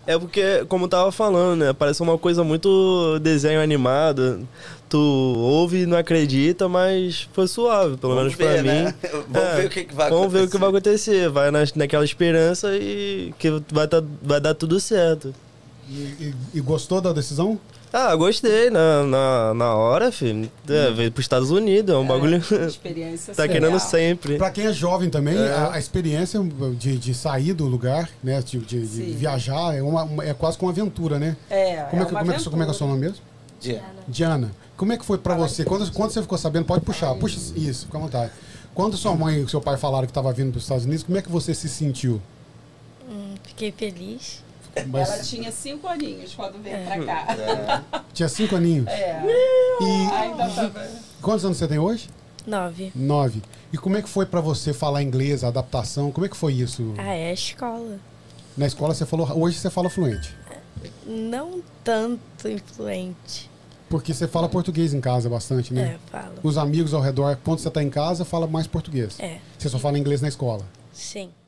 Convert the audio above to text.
É porque, como eu tava falando, né? Parece uma coisa muito desenho animado. Tu ouve e não acredita, mas foi suave, pelo menos pra mim. Né? Vamos ver o que vai acontecer. Vamos ver o que vai acontecer. Vai naquela esperança e que vai dar tudo certo. E gostou da decisão? Ah, gostei. Na hora, filho. Veio pros Estados Unidos, é um bagulho. Experiência Tá surreal. querendo sempre. Pra quem é jovem também, a experiência de sair do lugar, né? De viajar, é quase que uma aventura, né? Como é que é o seu nome mesmo? Diana. Como é que foi pra você? Quando você ficou sabendo, pode puxar. Puxa isso, fica à vontade. Quando sua mãe e seu pai falaram que estava vindo para os Estados Unidos, como é que você se sentiu? Fiquei feliz. Mas... Ela tinha 5 aninhos quando veio pra cá. Tinha 5 aninhos? E... Ainda tava... Quantos anos você tem hoje? 9. 9. E como é que foi pra você falar inglês, a adaptação? Como é que foi isso? É a escola. Na escola você falou... Hoje você fala fluente? Não tanto influente. Porque você fala português em casa bastante, né? Falo. Os amigos ao redor, quando você tá em casa, fala mais português. Você só fala inglês na escola? Sim.